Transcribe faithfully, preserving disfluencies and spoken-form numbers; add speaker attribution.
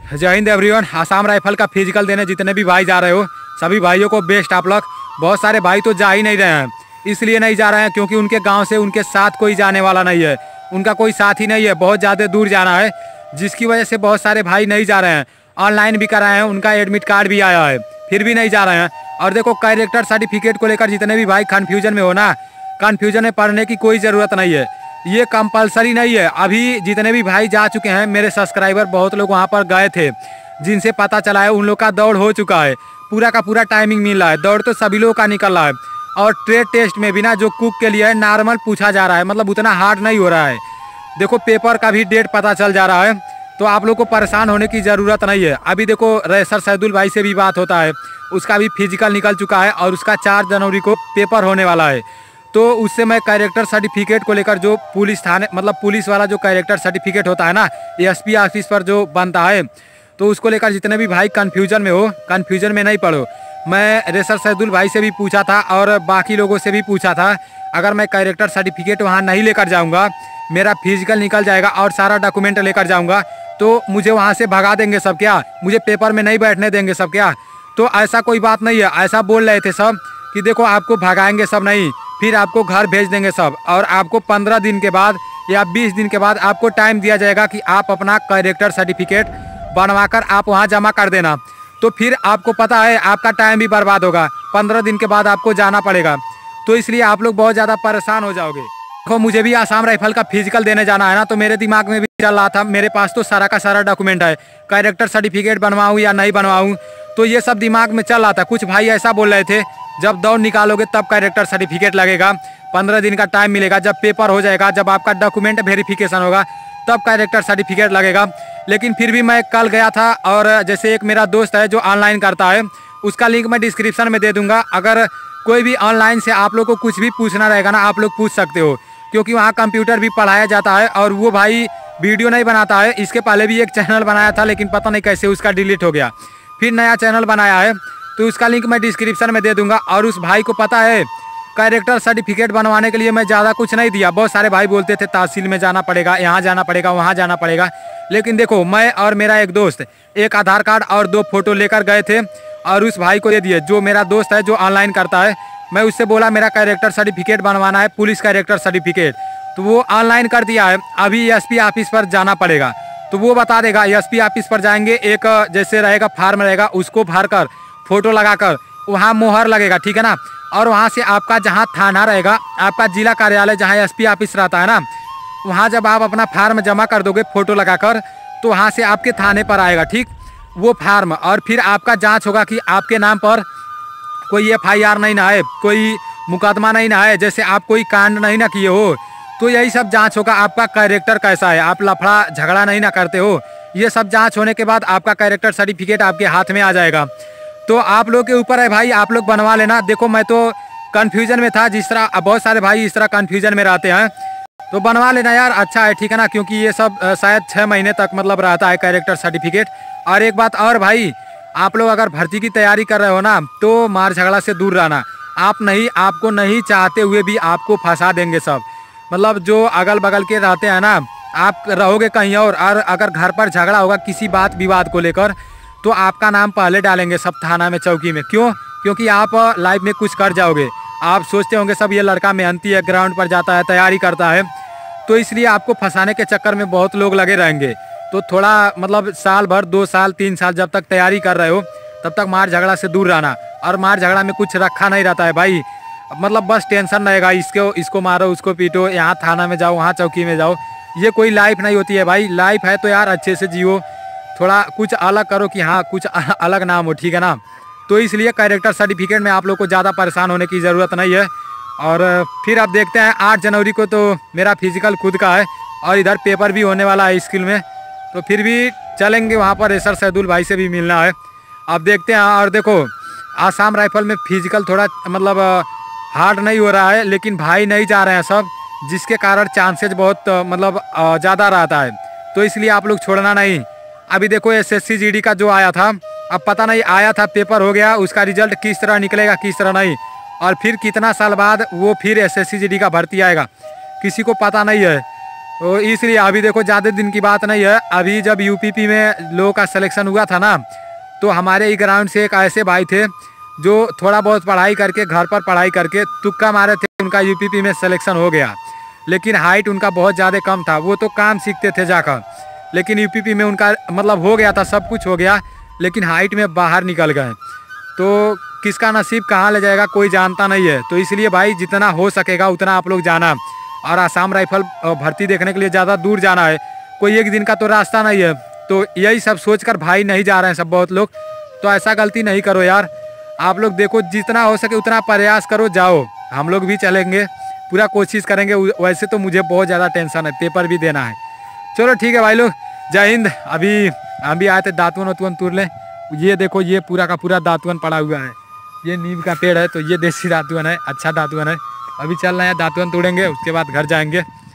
Speaker 1: जय हिंद everyone. Assam rifle का फिजिकल देने जितने भी भाई जा रहे हो सभी भाइयों को बेस्ट आप लोग। बहुत सारे भाई तो जा ही नहीं रहे हैं, इसलिए नहीं जा रहे हैं क्योंकि उनके गांव से उनके साथ कोई जाने वाला नहीं है, उनका कोई साथ ही नहीं है, बहुत ज़्यादा दूर जाना है, जिसकी वजह से बहुत सारे भाई नहीं जा रहे हैं। ऑनलाइन भी कराए हैं, उनका एडमिट कार्ड भी आया है, फिर भी नहीं जा रहे हैं। और देखो कैरेक्टर सर्टिफिकेट को लेकर जितने भी भाई कन्फ्यूजन में हो ना, कन्फ्यूजन में पढ़ने की कोई ज़रूरत नहीं है, ये कंपलसरी नहीं है। अभी जितने भी भाई जा चुके हैं, मेरे सब्सक्राइबर बहुत लोग वहाँ पर गए थे, जिनसे पता चला है उन लोग का दौड़ हो चुका है, पूरा का पूरा टाइमिंग मिल रहा है, दौड़ तो सभी लोगों का निकल रहा है। और ट्रेड टेस्ट में भी ना जो कुक के लिए है नॉर्मल पूछा जा रहा है, मतलब उतना हार्ड नहीं हो रहा है। देखो पेपर का भी डेट पता चल जा रहा है, तो आप लोग को परेशान होने की ज़रूरत नहीं है। अभी देखो रेसर सैदुल भाई से भी बात होता है, उसका भी फिजिकल निकल चुका है और उसका चार जनवरी को पेपर होने वाला है। तो उससे मैं कैरेक्टर सर्टिफिकेट को लेकर जो पुलिस थाने मतलब पुलिस वाला जो कैरेक्टर सर्टिफिकेट होता है ना, एसपी ऑफिस पर जो बनता है, तो उसको लेकर जितने भी भाई कन्फ्यूजन में हो, कन्फ्यूजन में नहीं पड़ो। मैं रेसर सैदुल भाई से भी पूछा था और बाकी लोगों से भी पूछा था, अगर मैं कैरेक्टर सर्टिफिकेट वहाँ नहीं लेकर जाऊँगा, मेरा फिजिकल निकल जाएगा और सारा डॉक्यूमेंट लेकर जाऊँगा, तो मुझे वहाँ से भगा देंगे सब क्या, मुझे पेपर में नहीं बैठने देंगे सब क्या। तो ऐसा कोई बात नहीं है, ऐसा बोल रहे थे सब कि देखो आपको भगाएंगे सब नहीं, फिर आपको घर भेज देंगे सब, और आपको पंद्रह दिन के बाद या बीस दिन के बाद आपको टाइम दिया जाएगा कि आप अपना कैरेक्टर सर्टिफिकेट बनवाकर आप वहाँ जमा कर देना। तो फिर आपको पता है आपका टाइम भी बर्बाद होगा, पंद्रह दिन के बाद आपको जाना पड़ेगा, तो इसलिए आप लोग बहुत ज़्यादा परेशान हो जाओगे। देखो मुझे भी आसाम राइफल का फिजिकल देने जाना है ना, तो मेरे दिमाग में भी चल रहा था, मेरे पास तो सारा का सारा डॉक्यूमेंट है, कैरेक्टर सर्टिफिकेट बनवाऊँ या नहीं बनवाऊँ, तो ये सब दिमाग में चल रहा था। कुछ भाई ऐसा बोल रहे थे जब दौड़ निकालोगे तब कैरेक्टर सर्टिफिकेट लगेगा, पंद्रह दिन का टाइम मिलेगा, जब पेपर हो जाएगा, जब आपका डॉक्यूमेंट वेरिफिकेशन होगा तब कैरेक्टर सर्टिफिकेट लगेगा। लेकिन फिर भी मैं कल गया था, और जैसे एक मेरा दोस्त है जो ऑनलाइन करता है, उसका लिंक मैं डिस्क्रिप्शन में दे दूंगा। अगर कोई भी ऑनलाइन से आप लोग को कुछ भी पूछना रहेगा ना, आप लोग पूछ सकते हो, क्योंकि वहाँ कंप्यूटर भी पढ़ाया जाता है। और वो भाई वीडियो नहीं बनाता है, इसके पहले भी एक चैनल बनाया था, लेकिन पता नहीं कैसे उसका डिलीट हो गया, फिर नया चैनल बनाया है, तो उसका लिंक मैं डिस्क्रिप्शन में दे दूंगा। और उस भाई को पता है कैरेक्टर सर्टिफिकेट बनवाने के लिए मैं ज़्यादा कुछ नहीं दिया। बहुत सारे भाई बोलते थे तहसील में जाना पड़ेगा, यहाँ जाना पड़ेगा, वहाँ जाना पड़ेगा, लेकिन देखो मैं और मेरा एक दोस्त एक आधार कार्ड और दो फोटो लेकर गए थे और उस भाई को दे दिए, जो मेरा दोस्त है जो ऑनलाइन करता है। मैं उससे बोला मेरा कैरेक्टर सर्टिफिकेट बनवाना है, पुलिस कैरेक्टर सर्टिफिकेट, तो वो ऑनलाइन कर दिया है। अभी एसपी ऑफिस पर जाना पड़ेगा, तो वो बता देगा। एसपी ऑफिस पर जाएंगे, एक जैसे रहेगा फार्म रहेगा, उसको भर कर फोटो लगाकर वहाँ मोहर लगेगा, ठीक है ना। और वहाँ से आपका जहाँ थाना रहेगा, आपका जिला कार्यालय जहाँ एसपी ऑफिस रहता है ना, वहाँ जब आप अपना फार्म जमा कर दोगे फोटो लगाकर, तो वहाँ से आपके थाने पर आएगा, ठीक, वो फार्म। और फिर आपका जांच होगा कि आपके नाम पर कोई एफ आई आर नहीं ना है, कोई मुकदमा नहीं ना है, जैसे आप कोई कांड नहीं ना किए हो, तो यही सब जांच होगा। आपका कैरेक्टर कैसा है, आप लफड़ा झगड़ा नहीं ना करते हो, ये सब जांच होने के बाद आपका कैरेक्टर सर्टिफिकेट आपके हाथ में आ जाएगा। तो आप लोग के ऊपर है भाई, आप लोग बनवा लेना। देखो मैं तो कन्फ्यूजन में था, जिस तरह बहुत सारे भाई इस तरह कन्फ्यूजन में रहते हैं, तो बनवा लेना यार, अच्छा है, ठीक है ना, क्योंकि ये सब शायद छः महीने तक मतलब रहता है कैरेक्टर सर्टिफिकेट। और एक बात और भाई, आप लोग अगर भर्ती की तैयारी कर रहे हो ना, तो मार झगड़ा से दूर रहना। आप नहीं आपको नहीं चाहते हुए भी आपको फंसा देंगे सब, मतलब जो अगल बगल के रहते हैं ना, आप रहोगे कहीं और, और अगर घर पर झगड़ा होगा किसी बात विवाद को लेकर, तो आपका नाम पहले डालेंगे सब थाना में, चौकी में। क्यों? क्योंकि आप लाइफ में कुछ कर जाओगे। आप सोचते होंगे सब ये लड़का मेहनती है, ग्राउंड पर जाता है, तैयारी करता है, तो इसलिए आपको फंसाने के चक्कर में बहुत लोग लगे रहेंगे। तो थोड़ा मतलब साल भर, दो साल, तीन साल जब तक तैयारी कर रहे हो, तब तक मार झगड़ा से दूर रहना। और मार झगड़ा में कुछ रखा नहीं रहता है भाई, मतलब बस टेंशन रहेगा, इसको इसको मारो, उसको पीटो, यहाँ थाना में जाओ, वहाँ चौकी में जाओ, ये कोई लाइफ नहीं होती है भाई। लाइफ है तो यार अच्छे से जियो, थोड़ा कुछ अलग करो कि हाँ कुछ अलग नाम हो, ठीक है ना। तो इसलिए कैरेक्टर सर्टिफिकेट में आप लोग को ज़्यादा परेशान होने की ज़रूरत नहीं है। और फिर आप देखते हैं आठ जनवरी को तो मेरा फिजिकल खुद का है, और इधर पेपर भी होने वाला है स्किल में, तो फिर भी चलेंगे वहाँ पर, रेसर सैदुल भाई से भी मिलना है, अब देखते हैं। और देखो आसाम राइफल में फिजिकल थोड़ा मतलब हार्ड नहीं हो रहा है, लेकिन भाई नहीं जा रहे हैं सब, जिसके कारण चांसेज बहुत मतलब ज़्यादा रहता है, तो इसलिए आप लोग छोड़ना नहीं। अभी देखो S S C G D का जो आया था, अब पता नहीं, आया था पेपर हो गया, उसका रिजल्ट किस तरह निकलेगा किस तरह नहीं, और फिर कितना साल बाद वो फिर S S C G D का भर्ती आएगा, किसी को पता नहीं है। तो इसलिए अभी देखो ज़्यादा दिन की बात नहीं है, अभी जब यूपीपी में लोगों का सिलेक्शन हुआ था ना, तो हमारे ही ग्राउंड से एक ऐसे भाई थे जो थोड़ा बहुत पढ़ाई करके घर पर पढ़ाई करके तुक्का मारे थे, उनका यूपीपी में सिलेक्शन हो गया। लेकिन हाइट उनका बहुत ज़्यादा कम था, वो तो काम सीखते थे जाकर, लेकिन यूपीपी में उनका मतलब हो गया था, सब कुछ हो गया, लेकिन हाइट में बाहर निकल गए। तो किसका नसीब कहाँ ले जाएगा कोई जानता नहीं है। तो इसलिए भाई जितना हो सकेगा उतना आप लोग जाना, और आसाम राइफल भर्ती देखने के लिए ज़्यादा दूर जाना है, कोई एक दिन का तो रास्ता नहीं है। तो यही सब सोचकर भाई नहीं जा रहे हैं सब बहुत लोग। तो ऐसा गलती नहीं करो यार, आप लोग देखो जितना हो सके उतना प्रयास करो, जाओ, हम लोग भी चलेंगे, पूरा कोशिश करेंगे। वैसे तो मुझे बहुत ज़्यादा टेंशन है, पेपर भी देना है। चलो ठीक है भाई लोग, जय हिंद। अभी हम भी आए थे दातुन वातुन तोड़ लें। ये देखो ये पूरा का पूरा दातुन पड़ा हुआ है, ये नीम का पेड़ है, तो ये देसी दातुन है, अच्छा दातुन है। अभी चल रहे हैं दातुन तोड़ेंगे, उसके बाद घर जाएंगे।